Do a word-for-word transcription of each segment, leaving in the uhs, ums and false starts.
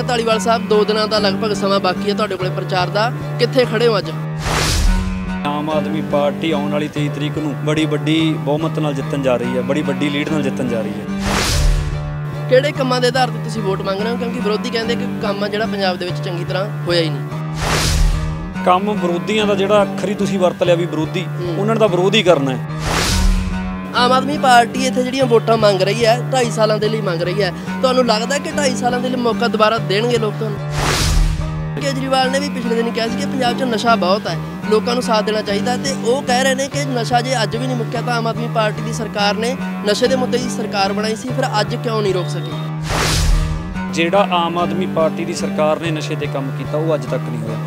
ਧਾਲੀਵਾਲ ਸਾਹਿਬ दो ਦਿਨਾਂ ਦਾ ਲਗਭਗ ਸਮਾਂ ਬਾਕੀ ਹੈ ਤੁਹਾਡੇ ਕੋਲੇ ਪ੍ਰਚਾਰ ਦਾ, ਕਿੱਥੇ ਖੜੇ ਹੋ ਅੱਜ? ਆਮ ਆਦਮੀ ਪਾਰਟੀ ਆਉਣ ਵਾਲੀ तेईस ਤਰੀਕ ਨੂੰ ਬੜੀ ਵੱਡੀ ਬਹੁਮਤ ਨਾਲ ਜਿੱਤਣ ਜਾ ਰਹੀ ਹੈ, ਬੜੀ ਵੱਡੀ ਲੀਡ ਨਾਲ ਜਿੱਤਣ ਜਾ ਰਹੀ ਹੈ। ਕਿਹੜੇ ਕੰਮਾਂ ਦੇ ਆਧਾਰ ਤੇ ਤੁਸੀਂ ਵੋਟ ਮੰਗ ਰਹੇ ਹੋ? ਕਿਉਂਕਿ ਵਿਰੋਧੀ ਕਹਿੰਦੇ ਕਿ ਕੰਮ ਆ ਜਿਹੜਾ ਪੰਜਾਬ ਦੇ ਵਿੱਚ ਚੰਗੀ ਤਰ੍ਹਾਂ ਹੋਇਆ ਹੀ ਨਹੀਂ। ਕੰਮ ਵਿਰੋਧੀਆਂ ਦਾ ਜਿਹੜਾ ਅੱਖਰ ਹੀ ਤੁਸੀਂ ਵਰਤ ਲਿਆ ਵੀ ਵਿਰੋਧੀ, ਉਹਨਾਂ ਨੇ ਤਾਂ ਵਿਰੋਧ ਹੀ ਕਰਨਾ ਹੈ। ਆਮ ਆਦਮੀ ਪਾਰਟੀ ਇੱਥੇ ਜਿਹੜੀਆਂ ਵੋਟਾਂ ਮੰਗ ਰਹੀ ਹੈ ਢਾਈ ਸਾਲਾਂ ਦੇ ਲਈ ਮੰਗ ਰਹੀ ਹੈ, ਤੁਹਾਨੂੰ ਲੱਗਦਾ ਕਿ ਢਾਈ ਸਾਲਾਂ ਦੇ ਲਈ ਮੌਕਾ ਦੁਬਾਰਾ ਦੇਣਗੇ ਲੋਕ ਤੁਹਾਨੂੰ? ਕੇਜਰੀਵਾਲ ਨੇ ਵੀ ਪਿਛਲੇ ਦਿਨ ਕਿਹਾ ਸੀ ਕਿ ਪੰਜਾਬ 'ਚ ਨਸ਼ਾ ਬਹੁਤ ਹੈ, ਲੋਕਾਂ ਨੂੰ ਸਾਥ ਦੇਣਾ ਚਾਹੀਦਾ, ਤੇ ਉਹ ਕਹਿ ਰਹੇ ਨੇ ਕਿ ਨਸ਼ਾ ਜੇ ਅੱਜ ਵੀ ਨਹੀਂ ਮੁੱਕਿਆ ਤਾਂ ਆਮ ਆਦਮੀ ਪਾਰਟੀ ਦੀ ਸਰਕਾਰ ਨੇ ਨਸ਼ੇ ਦੇ ਮੁੱਦੇ ਦੀ ਸਰਕਾਰ ਬਣਾਈ ਸੀ, ਫਿਰ ਅੱਜ ਕਿਉਂ ਨਹੀਂ ਰੋਕ ਸਕੀ? ਜਿਹੜਾ ਆਮ ਆਦਮੀ ਪਾਰਟੀ ਦੀ ਸਰਕਾਰ ਨੇ ਨਸ਼ੇ ਤੇ ਕੰਮ ਕੀਤਾ ਉਹ ਅੱਜ ਤੱਕ ਨਹੀਂ ਹੋਇਆ।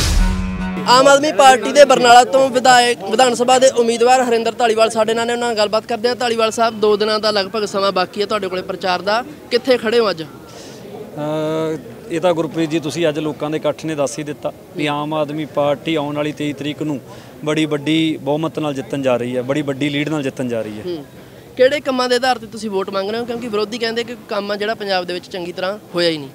ਆਮ ਆਦਮੀ ਪਾਰਟੀ ਦੇ ਬਰਨਾਲਾ ਤੋਂ ਵਿਧਾਇਕ ਵਿਧਾਨ ਸਭਾ ਦੇ ਉਮੀਦਵਾਰ ਹਰਿੰਦਰ ਧਾਲੀਵਾਲ ਸਾਡੇ ਨਾਲ ਨੇ, ਉਹਨਾਂ ਨਾਲ ਗੱਲਬਾਤ ਕਰਦੇ ਹਾਂ। ਧਾਲੀਵਾਲ ਸਾਹਿਬ दो ਦਿਨਾਂ ਦਾ ਲਗਭਗ ਸਮਾਂ ਬਾਕੀ ਹੈ ਤੁਹਾਡੇ ਕੋਲੇ ਪ੍ਰਚਾਰ ਦਾ, ਕਿੱਥੇ ਖੜੇ ਹੋ ਅੱਜ? ਇਹ ਤਾਂ ਗੁਰਪ੍ਰੀਤ ਜੀ ਤੁਸੀਂ ਅੱਜ ਲੋਕਾਂ ਦੇ ਇਕੱਠ ਨੇ ਦੱਸ ਹੀ ਦਿੱਤਾ ਵੀ ਆਮ ਆਦਮੀ ਪਾਰਟੀ ਆਉਣ ਵਾਲੀ तेईस ਤਰੀਕ ਨੂੰ ਬੜੀ ਵੱਡੀ ਬਹੁਮਤ ਨਾਲ ਜਿੱਤਣ ਜਾ ਰਹੀ ਹੈ, ਬੜੀ ਵੱਡੀ ਲੀਡ ਨਾਲ ਜਿੱਤਣ ਜਾ ਰਹੀ ਹੈ। ਕਿਹੜੇ ਕੰਮਾਂ ਦੇ ਆਧਾਰ ਤੇ ਤੁਸੀਂ ਵੋਟ ਮੰਗ ਰਹੇ ਹੋ? ਕਿਉਂਕਿ ਵਿਰੋਧੀ ਕਹਿੰਦੇ ਕਿ ਕੰਮ ਆ ਜਿਹੜਾ ਪੰਜਾਬ ਦੇ ਵਿੱਚ ਚੰਗੀ ਤਰ੍ਹਾਂ ਹੋਇਆ ਹੀ ਨਹੀਂ।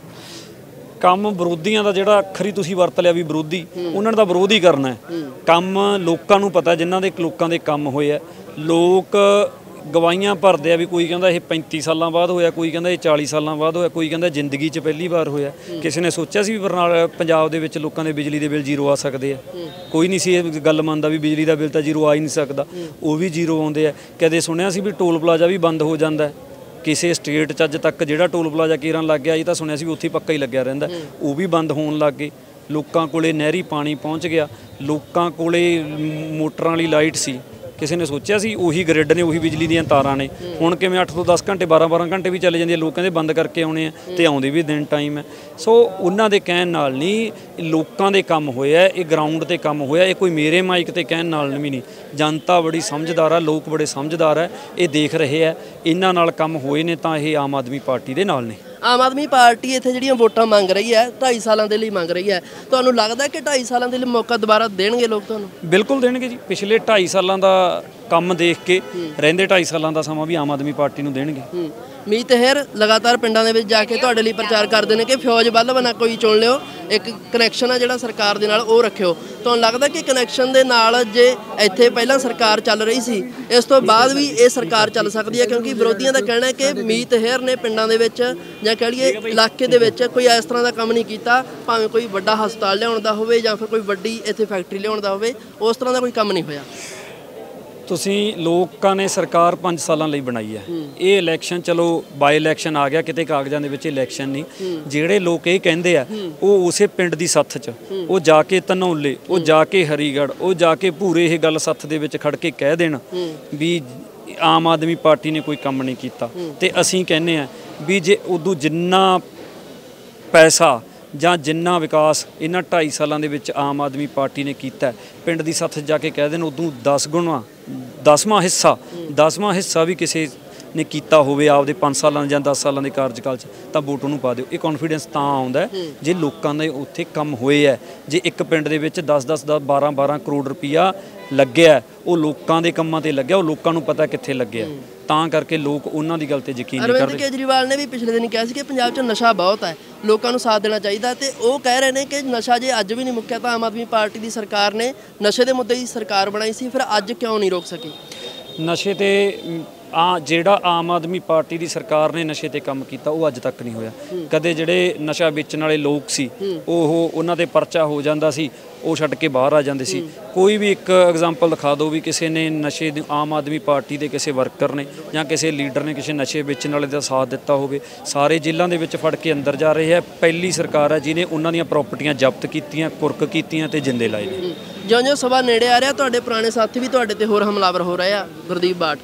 ਕੰਮ ਵਿਰੋਧੀਆਂ ਦਾ ਜਿਹੜਾ ਅੱਖਰ ਹੀ ਤੁਸੀਂ ਵਰਤ ਲਿਆ ਵੀ ਵਿਰੋਧੀ, ਉਹਨਾਂ ਨੇ ਤਾਂ ਵਿਰੋਧ ਹੀ ਕਰਨਾ ਹੈ। ਕੰਮ ਲੋਕਾਂ ਨੂੰ ਪਤਾ, ਜਿਨ੍ਹਾਂ ਦੇ ਲੋਕਾਂ ਦੇ ਕੰਮ ਹੋਏ ਆ, ਲੋਕ ਗਵਾਹੀਆਂ ਭਰਦੇ ਆ ਵੀ ਕੋਈ ਕਹਿੰਦਾ ਇਹ पैंतीस ਸਾਲਾਂ ਬਾਅਦ ਹੋਇਆ, ਕੋਈ ਕਹਿੰਦਾ ਇਹ चालीस ਸਾਲਾਂ ਬਾਅਦ ਹੋਇਆ, ਕੋਈ ਕਹਿੰਦਾ ਜ਼ਿੰਦਗੀ 'ਚ ਪਹਿਲੀ ਵਾਰ ਹੋਇਆ। ਕਿਸੇ ਨੇ ਸੋਚਿਆ ਸੀ ਵੀ ਬਰਨਾਲਾ ਪੰਜਾਬ ਦੇ ਵਿੱਚ ਲੋਕਾਂ ਦੇ ਬਿਜਲੀ ਦੇ ਬਿੱਲ ਜ਼ੀਰੋ ਆ ਸਕਦੇ ਆ? ਕੋਈ ਨਹੀਂ ਸੀ ਇਹ ਗੱਲ ਮੰਨਦਾ ਵੀ ਬਿਜਲੀ ਦਾ ਬਿੱਲ ਤਾਂ ਜ਼ੀਰੋ ਆ ਹੀ ਨਹੀਂ ਸਕਦਾ, ਉਹ ਵੀ ਜ਼ੀਰੋ ਆਉਂਦੇ ਆ। ਕਦੇ ਸੁਣਿਆ ਸੀ ਵੀ ਟੋਲ ਪਲਾਜ਼ਾ ਵੀ ਬੰਦ ਹੋ ਜਾਂਦਾ ਕਿਸੇ ਸਟੇਟ 'ਚ? ਅੱਜ ਤੱਕ ਜਿਹੜਾ ਟੋਲ ਪਲਾਜ਼ਾ ਕੀਰਨ ਲੱਗ ਗਿਆ, ਇਹ ਤਾਂ ਸੁਣਿਆ ਸੀ ਵੀ ਉੱਥੇ ਪੱਕਾ ਹੀ ਲੱਗਿਆ ਰਹਿੰਦਾ, ਉਹ ਵੀ ਬੰਦ ਹੋਣ ਲੱਗ ਗਏ। ਲੋਕਾਂ ਕੋਲੇ ਨਹਿਰੀ ਪਾਣੀ ਪਹੁੰਚ ਗਿਆ, ਲੋਕਾਂ ਕੋਲੇ ਮੋਟਰਾਂ ਵਾਲੀ ਲਾਈਟ ਸੀ, ਕਿਸੇ ਨੇ ਸੋਚਿਆ ਸੀ? ਉਹੀ ਗ੍ਰਿਡ ਨੇ, ਉਹੀ ਬਿਜਲੀ ਦੀਆਂ ਤਾਰਾਂ ਨੇ। ਹੁਣ ਕਿਵੇਂ ਅੱਠ ਤੋਂ दस ਘੰਟੇ ਬਾਰਾਂ ਬਾਰਾਂ ਘੰਟੇ ਵੀ ਚੱਲ ਜਾਂਦੀ ਹੈ, ਲੋਕ ਕਹਿੰਦੇ ਬੰਦ ਕਰਕੇ ਆਉਣੇ ਆ ਤੇ ਆਉਂਦੇ ਵੀ ਦਿਨ ਟਾਈਮ ਹੈ। ਸੋ ਉਹਨਾਂ ਦੇ ਕਹਿਣ ਨਾਲ ਨਹੀਂ, ਲੋਕਾਂ ਦੇ ਕੰਮ ਹੋਇਆ, ਇਹ ਗਰਾਊਂਡ ਤੇ ਕੰਮ ਹੋਇਆ, ਇਹ ਕੋਈ ਮੇਰੇ ਮਾਈਕ ਤੇ ਕਹਿਣ ਨਾਲ ਵੀ ਨਹੀਂ। ਜਨਤਾ ਬੜੀ ਸਮਝਦਾਰ ਆ, ਲੋਕ ਬੜੇ ਸਮਝਦਾਰ ਹੈ, ਇਹ ਦੇਖ ਰਹੇ ਆ, ਇਹਨਾਂ ਨਾਲ ਕੰਮ ਹੋਏ ਨੇ ਤਾਂ ਇਹ ਆਮ ਆਦਮੀ ਪਾਰਟੀ ਦੇ ਨਾਲ ਨੇ। ਆਮ ਆਦਮੀ ਪਾਰਟੀ ਇੱਥੇ ਜਿਹੜੀਆਂ ਵੋਟਾਂ ਮੰਗ ਰਹੀ ਹੈ ਢਾਈ ਸਾਲਾਂ ਦੇ ਲਈ ਮੰਗ ਰਹੀ ਹੈ, ਤੁਹਾਨੂੰ ਲੱਗਦਾ ਕਿ ਢਾਈ ਸਾਲਾਂ ਦੇ ਲਈ ਮੌਕਾ ਦੁਬਾਰਾ ਦੇਣਗੇ ਲੋਕ ਤੁਹਾਨੂੰ? ਬਿਲਕੁਲ ਦੇਣਗੇ ਜੀ। ਪਿਛਲੇ ਢਾਈ ਸਾਲਾਂ ਦਾ ਕੰਮ ਦੇਖ ਕੇ ਰਹਿੰਦੇ ਢਾਈ ਸਾਲਾਂ ਦਾ ਸਮਾਂ ਵੀ ਆਮ ਆਦਮੀ ਪਾਰਟੀ ਨੂੰ ਦੇਣਗੇ। ਮੀਤ ਹੇਅਰ ਲਗਾਤਾਰ ਪਿੰਡਾਂ ਦੇ ਵਿੱਚ ਜਾ ਕੇ ਤੁਹਾਡੇ ਲਈ ਪ੍ਰਚਾਰ ਕਰਦੇ ਨੇ ਕਿ ਫੌਜ ਵੱਲ ਨਾ ਕੋਈ ਚੁਣ ਲਿਓ, ਇੱਕ ਕਨੈਕਸ਼ਨ ਆ ਜਿਹੜਾ ਸਰਕਾਰ ਦੇ ਨਾਲ ਉਹ ਰੱਖਿਓ। ਤੁਹਾਨੂੰ ਲੱਗਦਾ ਕਿ ਕਨੈਕਸ਼ਨ ਦੇ ਨਾਲ ਜੇ ਇੱਥੇ ਪਹਿਲਾਂ ਸਰਕਾਰ ਚੱਲ ਰਹੀ ਸੀ, ਇਸ ਤੋਂ ਬਾਅਦ ਵੀ ਇਹ ਸਰਕਾਰ ਚੱਲ ਸਕਦੀ ਹੈ? ਕਿਉਂਕਿ ਵਿਰੋਧੀਆਂ ਦਾ ਕਹਿਣਾ ਹੈ ਕਿ ਮੀਤ ਹੇਅਰ ਨੇ ਪਿੰਡਾਂ ਦੇ ਵਿੱਚ ਜਾਂ ਕਹਿ ਲਈਏ ਇਲਾਕੇ ਦੇ ਵਿੱਚ ਕੋਈ ਇਸ ਤਰ੍ਹਾਂ ਦਾ ਕੰਮ ਨਹੀਂ ਕੀਤਾ, ਭਾਵੇਂ ਕੋਈ ਵੱਡਾ ਹਸਪਤਾਲ ਲਿਆਉਣ ਦਾ ਹੋਵੇ ਜਾਂ ਫਿਰ ਕੋਈ ਵੱਡੀ ਇੱਥੇ ਫੈਕਟਰੀ ਲਿਆਉਣ ਦਾ ਹੋਵੇ, ਉਸ ਤਰ੍ਹਾਂ ਦਾ ਕੋਈ ਕੰਮ ਨਹੀਂ ਹੋਇਆ। ਤੁਸੀਂ ਲੋਕਾਂ ਨੇ ਸਰਕਾਰ ਪੰਜ ਸਾਲਾਂ ਲਈ ਬਣਾਈ ਹੈ, ਇਹ ਇਲੈਕਸ਼ਨ ਚਲੋ ਬਾਈ ਇਲੈਕਸ਼ਨ ਆ ਗਿਆ, ਕਿਤੇ ਕਾਗਜ਼ਾਂ ਦੇ ਵਿੱਚ ਇਲੈਕਸ਼ਨ ਨਹੀਂ। ਜਿਹੜੇ ਲੋਕ ਇਹ ਕਹਿੰਦੇ ਆ ਉਹ ਉਸੇ ਪਿੰਡ ਦੀ ਸੱਥ 'ਚ, ਉਹ ਜਾ ਕੇ ਧਨੌਲੇ, ਉਹ ਜਾ ਕੇ ਹਰੀਗੜ੍ਹ, ਉਹ ਜਾ ਕੇ ਭੂਰੇ ਇਹ ਗੱਲ ਸੱਥ ਦੇ ਵਿੱਚ ਖੜ ਕੇ ਕਹਿ ਦੇਣ ਵੀ ਆਮ ਆਦਮੀ ਪਾਰਟੀ ਨੇ ਕੋਈ ਕੰਮ ਨਹੀਂ ਕੀਤਾ। ਤੇ ਅਸੀਂ ਕਹਿੰਦੇ ਆ ਵੀ ਜੇ ਉਦੋਂ ਜਿੰਨਾ ਪੈਸਾ ਜਾਂ ਜਿੰਨਾ ਵਿਕਾਸ ਇਹਨਾਂ ਢਾਈ ਸਾਲਾਂ ਦੇ ਵਿੱਚ ਆਮ ਆਦਮੀ ਪਾਰਟੀ ਨੇ ਕੀਤਾ, ਪਿੰਡ ਦੀ ਸੱਥ ਜਾ ਕੇ ਕਹਿ ਦੇਣ ਉਦੋਂ ਦਸ ਗੁਣਾ ਦਸਵਾਂ ਹਿੱਸਾ ਦਸਵਾਂ ਹਿੱਸਾ ਵੀ ਕਿਸੇ ਨੇ ਕੀਤਾ ਹੋਵੇ ਆਪਦੇ ਪੰਜ ਸਾਲਾਂ ਜਾਂ ਦਸ ਸਾਲਾਂ ਦੇ ਕਾਰਜਕਾਲ 'ਚ, ਤਾਂ ਵੋਟ ਉਹਨੂੰ ਪਾ ਦਿਓ। ਇਹ ਕੌਨਫੀਡੈਂਸ ਤਾਂ ਆਉਂਦਾ ਜੇ ਲੋਕਾਂ ਦੇ ਉੱਥੇ ਕੰਮ ਹੋਏ ਹੈ। ਜੇ ਇੱਕ ਪਿੰਡ ਦੇ ਵਿੱਚ ਦਸ ਦਸ ਬਾਰਾਂ ਬਾਰਾਂ ਕਰੋੜ ਰੁਪਈਆ ਲੱਗਿਆ, ਉਹ ਲੋਕਾਂ ਦੇ ਕੰਮਾਂ ਤੇ ਲੱਗਿਆ, ਉਹ ਲੋਕਾਂ ਨੂੰ ਪਤਾ ਕਿੱਥੇ ਲੱਗਿਆ, ਤਾਂ ਕਰਕੇ ਲੋਕ ਉਹਨਾਂ ਦੀ ਗੱਲ ਤੇ ਯਕੀਨ ਨਹੀਂ ਕਰਦੇ। ਅਰਵਿੰਦ ਕੇਜਰੀਵਾਲ ਨੇ ਵੀ ਪਿਛਲੇ ਦਿਨ ਕਿਹਾ ਸੀ ਕਿ ਪੰਜਾਬ 'ਚ ਨਸ਼ਾ ਬਹੁਤ ਹੈ, ਲੋਕਾਂ ਨੂੰ ਸਾਥ ਦੇਣਾ ਚਾਹੀਦਾ, ਤੇ ਉਹ ਕਹਿ ਰਹੇ ਨੇ ਕਿ ਨਸ਼ਾ ਜੇ ਅੱਜ ਵੀ ਨਹੀਂ ਮੁੱਕਿਆ ਤਾਂ ਆਮ ਆਦਮੀ ਪਾਰਟੀ ਦੀ ਸਰਕਾਰ ਨੇ ਨਸ਼ੇ ਦੇ ਮੁੱਦੇ ਦੀ ਸਰਕਾਰ ਬਣਾਈ ਸੀ, ਫਿਰ ਅੱਜ ਕਿਉਂ ਨਹੀਂ ਰੋਕ ਸਕੀ? ਨਸ਼ੇ ਤੇ ਆ ਜਿਹੜਾ ਆਮ ਆਦਮੀ ਪਾਰਟੀ ਦੀ ਸਰਕਾਰ ਨੇ ਨਸ਼ੇ ਤੇ ਕੰਮ ਕੀਤਾ ਉਹ ਅੱਜ ਤੱਕ ਨਹੀਂ ਹੋਇਆ। ਕਦੇ ਜਿਹੜੇ ਨਸ਼ਾ ਵੇਚਣ ਵਾਲੇ ਲੋਕ ਸੀ ਉਹ ਉਹਨਾਂ ਤੇ ਪਰਚਾ ਹੋ ਜਾਂਦਾ ਸੀ, ਉਹ ਛੱਡ ਕੇ ਬਾਹਰ ਆ ਜਾਂਦੇ ਸੀ। ਕੋਈ ਵੀ ਇੱਕ ਐਗਜ਼ਾਮਪਲ ਦਿਖਾ ਦਿਓ ਵੀ ਕਿਸੇ ਨੇ ਨਸ਼ੇ ਦੀ ਆਮ ਆਦਮੀ ਪਾਰਟੀ ਦੇ ਕਿਸੇ ਵਰਕਰ ਨੇ ਜਾਂ ਕਿਸੇ ਲੀਡਰ ਨੇ ਕਿਸੇ ਨਸ਼ੇ ਵੇਚਣ ਵਾਲੇ ਦਾ ਸਾਥ ਦਿੱਤਾ ਹੋਵੇ? ਸਾਰੇ ਜੇਲ੍ਹਾਂ ਦੇ ਵਿੱਚ ਫੜ ਕੇ ਅੰਦਰ ਜਾ ਰਹੇ ਹੈ। ਪਹਿਲੀ ਸਰਕਾਰ ਹੈ ਜਿਹਨੇ ਉਹਨਾਂ ਦੀਆਂ ਪ੍ਰਾਪਰਟੀਆਂ ਜ਼ਬਤ ਕੀਤੀਆਂ, ਕੁਰਕ ਕੀਤੀਆਂ ਤੇ ਜਿੰਦੇ ਲਾਏ ਨੇ। ਜਿਉਂ ਜਿਉਂ ਸਭਾ ਨੇੜੇ ਆ ਰਿਹਾ, ਤੁਹਾਡੇ ਪੁਰਾਣੇ ਸਾਥੀ ਵੀ ਤੁਹਾਡੇ ਤੇ ਹੋਰ ਹਮਲਾਵਰ ਹੋ ਰਹੇ ਆ, ਗੁਰਦੀਪ ਬਾਠ।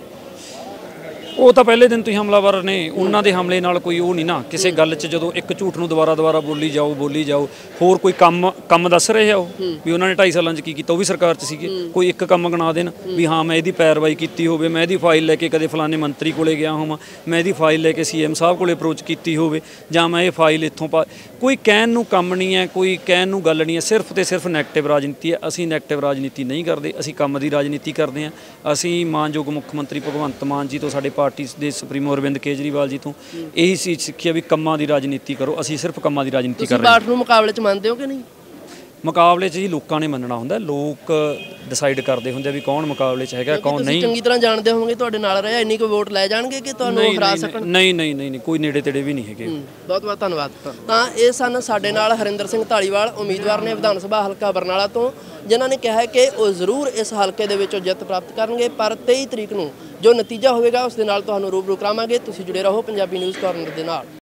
ਉਹ ਤਾਂ ਪਹਿਲੇ ਦਿਨ ਤੋਂ ਹੀ ਹਮਲਾਵਰ ਨੇ, ਉਹਨਾਂ ਦੇ ਹਮਲੇ ਨਾਲ ਕੋਈ ਉਹ ਨਹੀਂ ਨਾ। ਕਿਸੇ ਗੱਲ 'ਚ ਜਦੋਂ ਇੱਕ ਝੂਠ ਨੂੰ ਦੁਬਾਰਾ ਦੁਬਾਰਾ ਬੋਲੀ ਜਾਓ ਬੋਲੀ ਜਾਓ, ਹੋਰ ਕੋਈ ਕੰਮ ਕੰਮ ਦੱਸ ਰਹੇ ਆ ਉਹ ਵੀ ਉਹਨਾਂ ਨੇ ਢਾਈ ਸਾਲਾਂ 'ਚ ਕੀ ਕੀਤਾ, ਉਹ ਵੀ ਸਰਕਾਰ 'ਚ ਸੀਗੇ। ਕੋਈ ਇੱਕ ਕੰਮ ਗਿਣਾ ਦੇਣ ਵੀ ਹਾਂ ਮੈਂ ਇਹਦੀ ਪੈਰਵਾਈ ਕੀਤੀ ਹੋਵੇ, ਮੈਂ ਇਹਦੀ ਫਾਈਲ ਲੈ ਕੇ ਕਦੇ ਫਲਾਣੇ ਮੰਤਰੀ ਕੋਲੇ ਗਿਆ ਹੋਵਾਂ, ਮੈਂ ਇਹਦੀ ਫਾਈਲ ਲੈ ਕੇ ਸੀ ਐਮ ਸਾਹਿਬ ਕੋਲੇ ਅਪਰੋਚ ਕੀਤੀ ਹੋਵੇ, ਜਾਂ ਮੈਂ ਇਹ ਫਾਈਲ ਇੱਥੋਂ ਪਾ। ਕੋਈ ਕਹਿਣ ਨੂੰ ਕੰਮ ਨਹੀਂ ਹੈ, ਕੋਈ ਕਹਿਣ ਨੂੰ ਗੱਲ ਨਹੀਂ ਹੈ, ਸਿਰਫ ਤੇ ਸਿਰਫ ਨੈਗੇਟਿਵ ਰਾਜਨੀਤੀ ਹੈ। ਅਸੀਂ ਨੈਗੇਟਿਵ ਰਾਜਨੀਤੀ ਨਹੀਂ ਕਰਦੇ, ਅਸੀਂ ਕੰਮ ਦੀ ਰਾਜਨੀਤੀ ਕਰਦੇ ਹਾਂ। ਅਸੀਂ ਮਾਨਯੋਗ ਮੁੱਖ ਮੰਤਰੀ ਭਗਵੰਤ ਮਾਨ ਜੀ ਤੋਂ ਸਾਡੇ ਪਾਰਟੀ ਪਾਰਟੀ ਦੇ ਸੁਪਰੀਮੋ ਅਰਵਿੰਦ ਕੇਜਰੀਵਾਲ ਜੀ ਤੋਂ ਇਹੀ ਸੀ ਸਿੱਖਿਆ ਵੀ ਕੰਮਾਂ ਦੀ ਰਾਜਨੀਤੀ ਕਰੋ। ਅਸੀਂ ਸਿਰਫ ਕੰਮਾਂ ਦੀ ਰਾਜਨੀਤੀ ਕਰ ਤੁਸੀਂ ਰਹੇ ਹਾਂ। ਬਾਠ ਨੂੰ ਮੁਕਾਬਲੇ 'ਚ ਮੰਨਦੇ ਹੋ ਕਿ ਨਹੀਂ? ਮੁਕਾਬਲੇ 'ਚ ਜੀ ਲੋਕਾਂ ਨੇ ਮੰਨਣਾ ਹੁੰਦਾ, ਲੋਕ ਡਿਸਾਈਡ ਕਰਦੇ ਹੁੰਦੇ ਆ ਵੀ ਕੌਣ ਮੁਕਾਬਲੇ 'ਚ ਹੈਗਾ ਕੌਣ ਤੁਸੀਂ ਨਹੀਂ। ਚੰਗੀ ਤਰ੍ਹਾਂ ਜਾਣਦੇ ਹੋਵੋਗੇ, ਤੁਹਾਡੇ ਨਾਲ ਰਹੇ, ਇੰਨੀ ਕੁ ਵੋਟ ਲੈ ਜਾਣਗੇ ਕਿ ਤੁਹਾਨੂੰ ਨਹੀਂ ਹਰਾ ਨਹੀਂ ਸਕਣ? ਨਹੀਂ ਨਹੀਂ ਨਹੀਂ ਨਹੀਂ, ਕੋਈ ਨੇੜੇ ਤੇੜੇ ਵੀ ਨਹੀਂ ਹੈਗੇ। ਬਹੁਤ ਬਹੁਤ ਧੰਨਵਾਦ। ਤਾਂ ਇਹ ਸਨ ਸਾਡੇ ਨਾਲ ਹਰਿੰਦਰ ਸਿੰਘ ਧਾਲੀਵਾਲ, ਉਮੀਦਵਾਰ ਨੇ ਵਿਧਾਨ ਸਭਾ ਹਲਕਾ ਬਰਨਾਲਾ ਤੋਂ, ਜਿਨ੍ਹਾਂ ਨੇ ਕਿਹਾ ਕਿ ਉਹ ਜ਼ਰੂਰ ਇਸ ਹਲਕੇ ਦੇ ਵਿੱਚੋਂ ਜਿੱਤ ਪ੍ਰਾਪਤ ਕਰਨਗੇ, ਪਰ ਤੇਈ ਤਰੀਕ ਨੂੰ ਜੋ ਨਤੀਜਾ ਹੋਵੇਗਾ ਉਸ ਦੇ ਨਾਲ ਤੁਹਾਨੂੰ ਰੂਬਰੂ ਕਰਾਵਾਂਗੇ। ਤੁਸੀਂ ਜੁੜੇ ਰਹੋ ਪੰਜਾਬੀ ਨਿਊਜ਼ ਕਾਰਨਰ ਦੇ ਨਾਲ।